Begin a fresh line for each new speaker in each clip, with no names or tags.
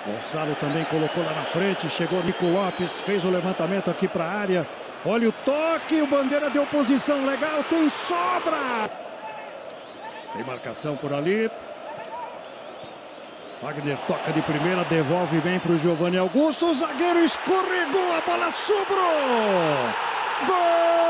Gonçalo também colocou lá na frente, chegou Nico Lopes, fez o levantamento aqui para a área. Olha o toque, o bandeira de oposição, legal, tem sobra! Tem marcação por ali. Fagner toca de primeira, devolve bem para o Giovanni Augusto, o zagueiro escorregou, a bola sobrou! Gol!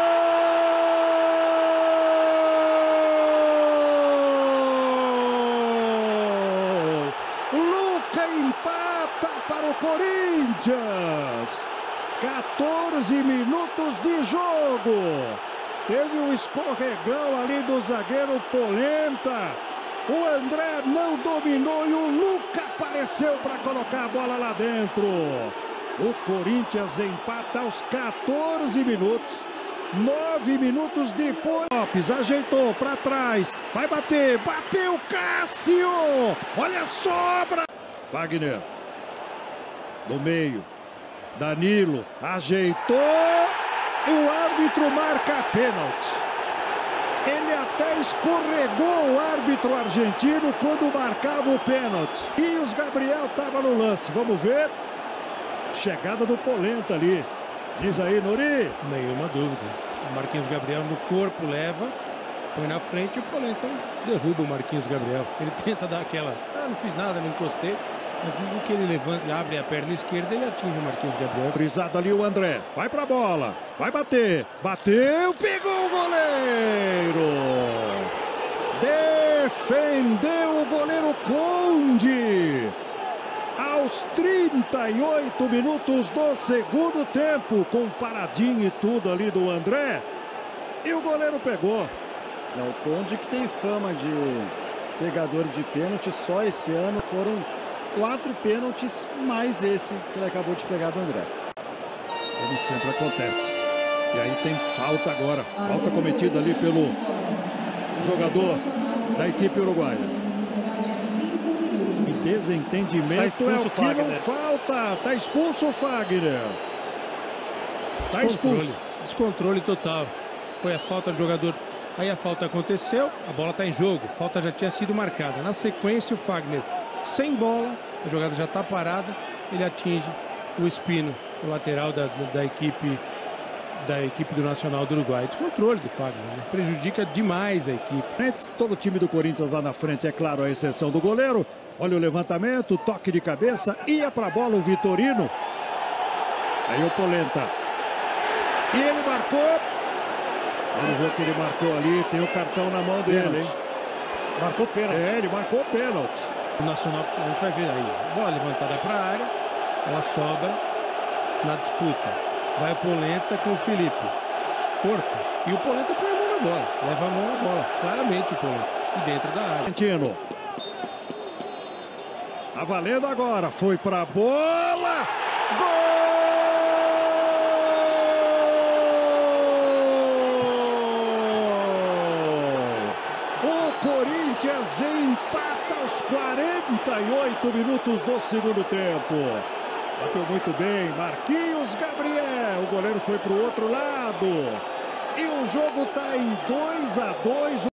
Empata para o Corinthians. 14 minutos de jogo. Teve um escorregão ali do zagueiro Polenta. O André não dominou e o Luca apareceu para colocar a bola lá dentro. O Corinthians empata aos 14 minutos. 9 minutos depois. Lopes ajeitou para trás. Vai bater. Bateu Cássio. Olha a sobra. Fagner, no meio, Danilo, ajeitou e o árbitro marca pênalti. Ele até escorregou o árbitro argentino quando marcava o pênalti. E os Gabriel estava no lance, vamos ver. Chegada do Polenta ali. Diz aí, Nori.
Nenhuma dúvida. O Marquinhos Gabriel no corpo leva, põe na frente e o Polenta derruba o Marquinhos Gabriel. Ele tenta dar aquela, não fiz nada, não encostei. Mas no que ele levanta e abre a perna esquerda, ele atinge o Marquinhos Gabriel.
Frisado ali o André. Vai pra bola. Vai bater. Bateu, pegou o goleiro. Defendeu o goleiro Conde. Aos 38 minutos do segundo tempo, com paradinha e tudo ali do André. E o goleiro pegou.
É o Conde que tem fama de pegador de pênalti. Só esse ano foram 4 pênaltis, mais esse que ele acabou de pegar do André.
Como sempre acontece. E aí tem falta agora. Falta cometida ali pelo jogador da equipe uruguaia. E desentendimento é o que não falta. Tá expulso o Fagner. Tá expulso.
Descontrole total. Foi a falta do jogador. Aí a falta aconteceu, a bola está em jogo. A falta já tinha sido marcada. Na sequência, o Fagner sem bola, a jogada já está parada, ele atinge o Espino, o lateral da equipe do Nacional do Uruguai. Descontrole do Fagner, né? Prejudica demais a equipe.
Todo o time do Corinthians lá na frente, é claro, a exceção do goleiro. Olha o levantamento, toque de cabeça, ia para a bola o Vitorino. Aí o Polenta. E ele marcou. Vamos ver o que ele marcou ali, tem o cartão na mão dele, hein?
Marcou pênalti.
É, ele marcou pênalti.
O Nacional, a gente vai ver aí, bola levantada para a área, ela sobra na disputa. Vai o Polenta com o Felipe. Corpo. E o Polenta põe a mão na bola. Leva a mão na bola. Claramente o Polenta. E dentro da área.
Argentino. Tá valendo agora. Foi pra bola. Gol! O Corinthians empata aos 48 minutos do segundo tempo. Bateu muito bem, Marquinhos Gabriel. O goleiro foi para o outro lado. E o jogo está em 2-2.